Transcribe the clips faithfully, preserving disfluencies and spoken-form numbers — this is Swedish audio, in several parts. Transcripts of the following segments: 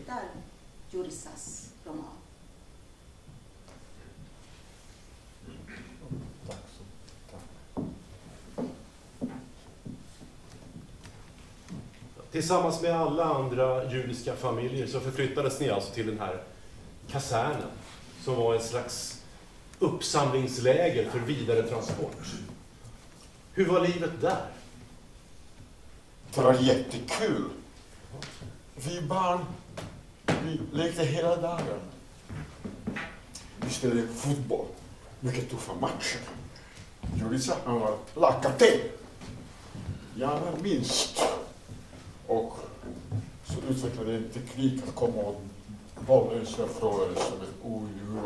avslutar Jurisas roman. Tack så tack. Tillsammans med alla andra judiska familjer så förflyttades ni alltså till den här kasernen som var en slags uppsamlingsläger för vidare transport. Hur var livet där? Det var jättekul. Vi barn, vi lekte hela dagen. Vi spelade fotboll, mycket tuffa matcher. Julissa, han var lagkapten. Jag var minst. Och så utvecklade en teknik att komma åt bollen så från som ett odjur.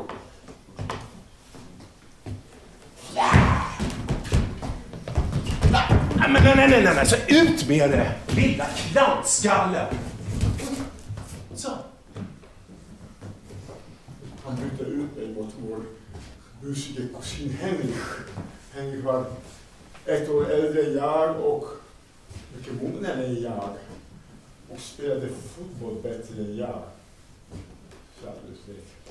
Nej, men nej, nej, nej, nej, så ut med det, lilla klantskalle. Så. Han bytte ut mig mot vår musikerkusin Henrik. Henrik var ett år äldre än jag och mycket mognare än jag. Och spelade fotboll bättre än jag. Så alldeles vet.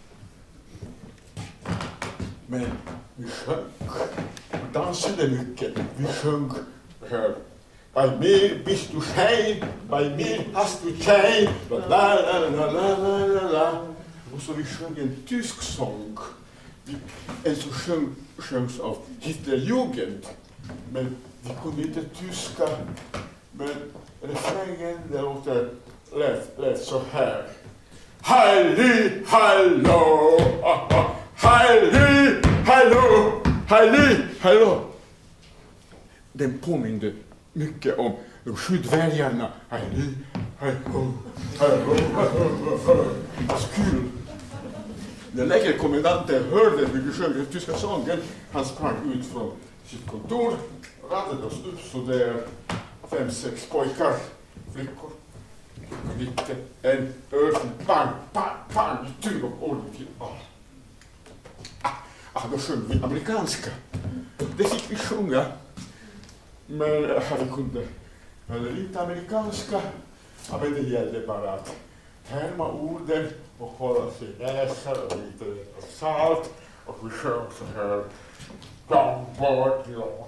Men vi sjöng. Vi dansade mycket. Vi sjöng här. Bei mir bist du schein, bei mir hast du schein, la la la la la la la. Och så vi sjöng en tysk sång. En som sjöng, sjöngs av Hitlerjugend. Men vi kunde inte tyska. Men refrängen det låter lätt, lätt så här. Halli, hallå, ah, ah. Halli, hallå, halli, hallå. Den påminde mycket om de skydvärjarna. Halli, hallå, hallå, hallå. Det var kul. Den lägerkommendanten hörde hur vi sjöng den tyska sången. Han sprang ut från sitt kontor, radade oss upp så där fem, sex pojkar, flickor. Lite, en ösen, bang, bang, bang, tyg och ord till all. Ah, ah, då sjöng vi amerikanska. Det fick vi sjunga. Men äh, vi kunde eller lite amerikanska. Ja, men det gällde bara att härma orden och hålla sig näsa och lite salt. Och vi sjöng så här. John Board,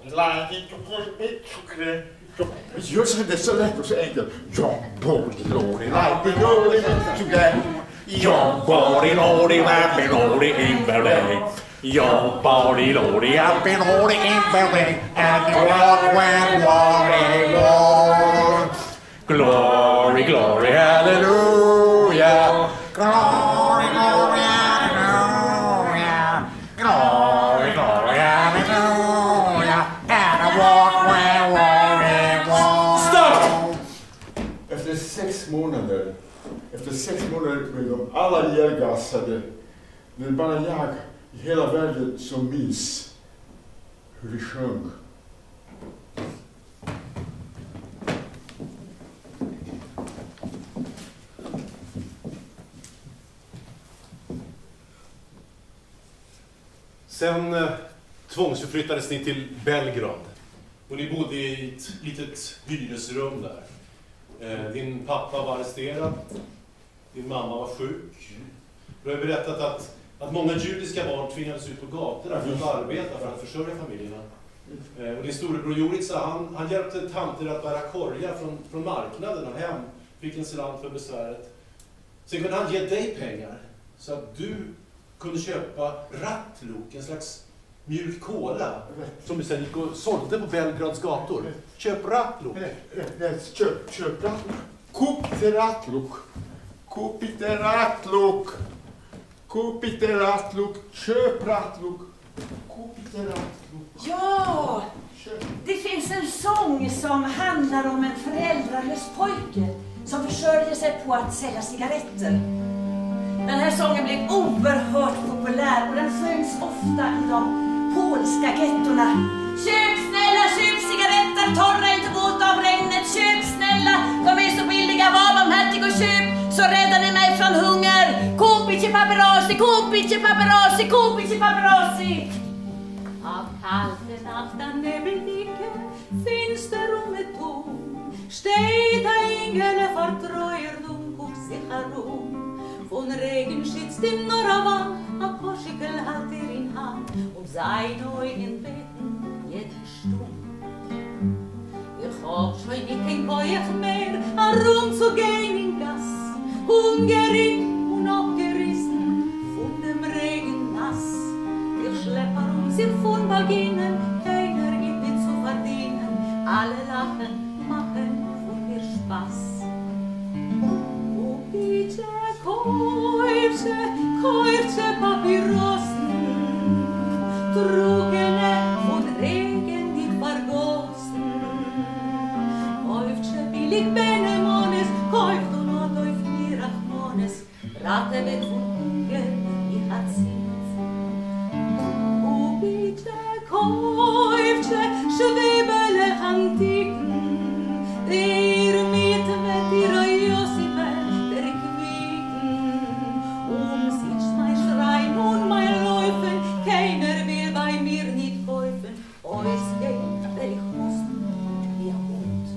gör så det är så lätt och så enkelt. John Board, Lordy, Lordy, Lordy, together. John Board, Lordy, Lordy, Lordy, Inverday. John Board, Lordy, Lordy, Lordy, Inverday. And the Lord went walking on. Glory, glory, hallelujah. Glory, glory, hallelujah. Glory, glory, hallelujah. And I walk where walking on. Stopp! Efter sex månader, efter sex månader blev de alla ihjälgasade. Det är bara jag i hela världen som minns hur vi sjöng. Sen eh, tvångsförflyttades ni till Belgrad. Och ni bodde i ett litet hyresrum där. Eh, din pappa var arresterad. Din mamma var sjuk. Du har berättat att, att många judiska barn tvingades ut på gatorna för att arbeta, för att försörja familjerna. Eh, och din storebror Jurica, han, han hjälpte tanter att bära korgar från, från marknaden och hem. Fick en slant för besväret. Sen kunde han ge dig pengar så att du kunde köpa rattlok, en slags mjuk kola som du sen gick och sålde på Belgrads gator. Köp rattlok. Köp, köp rattlok. Kupite rattlok. Kupite rattlok. Kupite rattlok. Köp rattlok. Kupite rattlok. Ja, det finns en sång som handlar om en föräldralös pojke som försörjer sig på att sälja cigaretter. Den här sången blev oerhört populär och den sjöngs ofta i de polska gettorna. Köp snälla, köp cigaretter, torra inte våta av regnet. Köp snälla, de är så billiga, var barmhärtig och köp, så räddar ni mig från hunger. Kupicie paparazzi, kupicie paparazzi, kupicie paparazzi. Av kalte natten nebelike finns det rummet tom. Steht ein Engel vertreuer Dunkel sich herum. Von Regen schützt ihm nur eine Wand, a Koschikel hat er in Hand und seine Augen beten jeden Sturm. Ich hab schon nicht kein Koyach mehr, herumzugehen in Gass, ungerickt und abgerissen von dem Regen nass. Ich schlepp herum sich von Beginnen, keiner gibt mir zu verdienen, alle lachen, machen von mir Spaß. Oh bitte, Käufche, Käufche Papyrossen, trugene von Regen nicht vergossen. Käufche billig Benemones, käuft und not auf mir Achmones, Rate wird von Hunger, ich hat Zins. Oh bitte, Käufche, schwebele Antiken, der mit mit ihrer Josipe der Quieken. Um sich mein Schreien und mein Läufen, keiner will bei mir nicht kaufen. Eus Geld, der ich muss, wie ein Hund.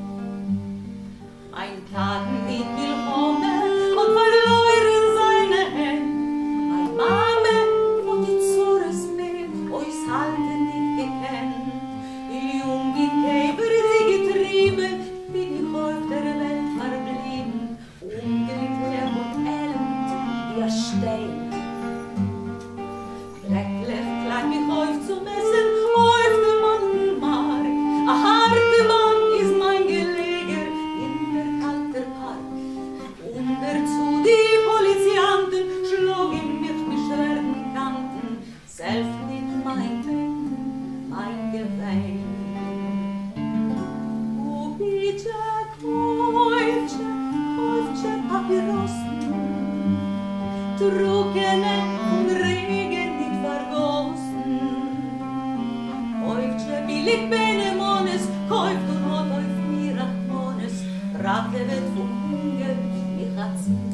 Mein Taten wird willkommen und verloren seine Hände. Mein Mame und die Zores mehr, eus halten nicht gekannt. Jung in Käfer sie getrieben, wie die Häuf der Welt verblieben, unglücklich und elend wie ein Stein. Schrecklich klang mich Häuf zu messen, Häuf der Mann mag, a harte Mann ist mein Geleger in der kalten Park. Und dazu die Polizianten schlugen mich mit schweren Kanten, selbst nicht mein Tränen, mein Gewein. Oh bitte, Käufche, Käufche Papyrossen, trugene von Regen nicht vergossen. Käufche billig Benemones, käuft und not auf mir Achmones, Rate wird von Hunger, mich hat